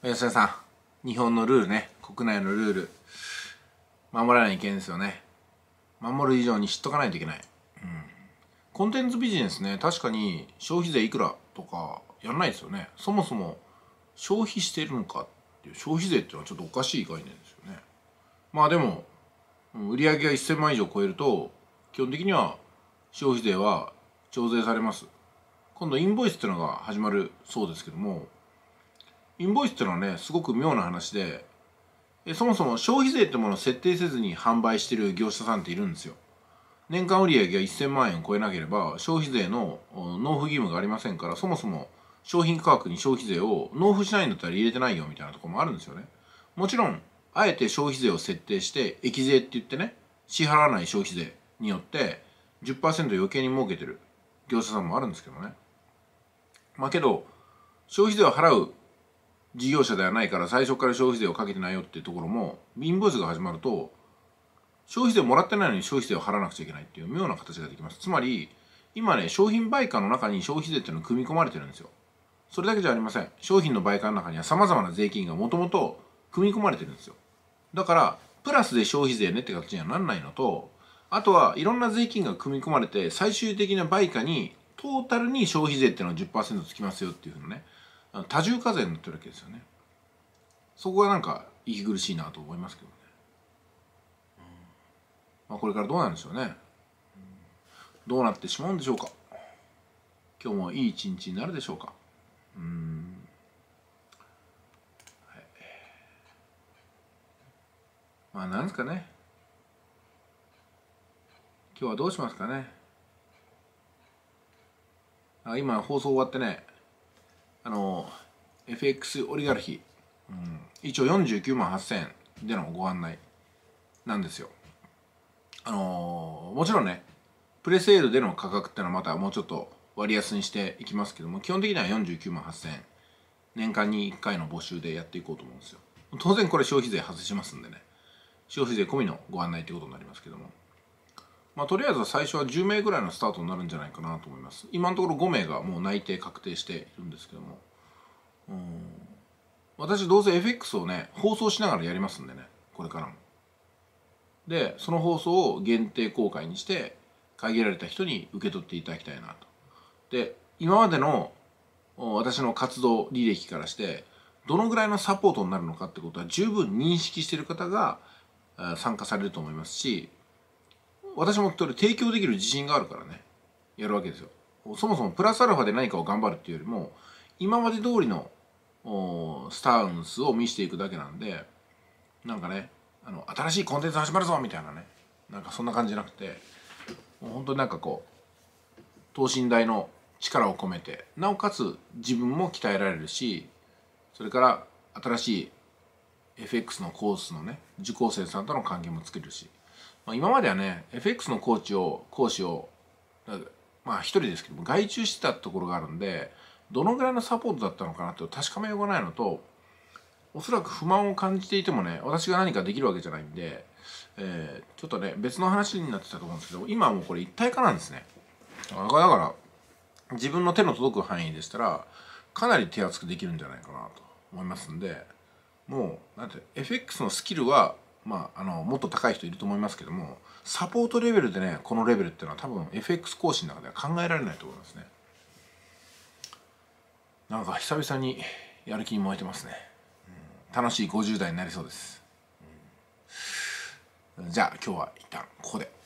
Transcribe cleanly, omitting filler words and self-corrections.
吉田さん、日本のルールね、国内のルール守らないといけないんですよね。守る以上に知っとかないといけない。コンテンツビジネスね、確かに消費税いくらとかやらないですよね。そもそも消費しているのかっていう、消費税っていうのはちょっとおかしい概念ですよね。まあでも売上が1000万以上超えると基本的には消費税は徴税されます。今度インボイスっていうのが始まるそうですけども、インボイスっていうのはね、すごく妙な話で、そもそも消費税ってものを設定せずに販売している業者さんっているんですよ。年間売上が1000万円を超えなければ消費税の納付義務がありませんから、そもそも商品価格に消費税を納付しないんだったら入れてないよみたいなところもあるんですよね。もちろんあえて消費税を設定して益税って言ってね、支払わない消費税によって 10% 余計に儲けてる業者さんもあるんですけどね。まあけど消費税を払う事業者ではないから最初から消費税をかけてないよっていうところも、インボイスが始まると消費税をもらってないのに消費税を払わなくちゃいけないっていう妙な形ができます。つまり今ね、商品売価の中に消費税っていうのが組み込まれてるんですよ。それだけじゃありません。商品の売価の中には様々な税金がもともと組み込まれてるんですよ。だからプラスで消費税ねって形にはなんないのと、あとはいろんな税金が組み込まれて最終的な売価にトータルに消費税っていうのは 10% つきますよっていうふうなね、多重課税になってるわけですよね。そこがなんか息苦しいなと思いますけどね。まあ、これからどうなんでしょうね。どうなってしまうんでしょうか。今日もいい一日になるでしょうか。はい、まあなんですかね。今日はどうしますかね。今放送終わってね、FX オリガルヒ、一応49万8000円でのご案内なんですよ。もちろんね、プレセールでの価格ってのはまたもうちょっと割安にしていきますけども、基本的には49万8000円、年間に1回の募集でやっていこうと思うんですよ。当然これ消費税外しますんでね、消費税込みのご案内ということになりますけども、まあとりあえずは最初は10名ぐらいのスタートになるんじゃないかなと思います。今のところ5名がもう内定確定しているんですけども、私どうせ FX をね放送しながらやりますんでね、これからも。でその放送を限定公開にして限られた人に受け取っていただきたいなと。で今までの私の活動履歴からしてどのぐらいのサポートになるのかってことは十分認識している方が参加されると思いますし、私もそれ提供できる自信があるからねやるわけですよ。そもそもプラスアルファで何かを頑張るっていうよりも今まで通りのスタンスを見せていくだけなんで、なんかね、新しいコンテンツ始まるぞみたいなね、なんかそんな感じじゃなくて、もう本当になんかこう等身大の力を込めて、なおかつ自分も鍛えられるし、それから新しい FX のコースのね受講生さんとの関係も作れるし、まあ、今まではね FX の講師をまあ一人ですけども外注してたところがあるんで、どのぐらいのサポートだったのかなと確かめようがないのと、おそらく不満を感じていてもね私が何かできるわけじゃないんで、ちょっとね別の話になってたと思うんですけど、今はもうこれ一体化なんですね。だから自分の手の届く範囲でしたらかなり手厚くできるんじゃないかなと思いますんで、もうなんて FX のスキルはまあもっと高い人いると思いますけども、サポートレベルでねこのレベルっていうのは多分 FX 講師の中では考えられないと思いますね。なんか久々にやる気に燃えてますね。楽しい50代になりそうです。じゃあ今日は一旦ここで。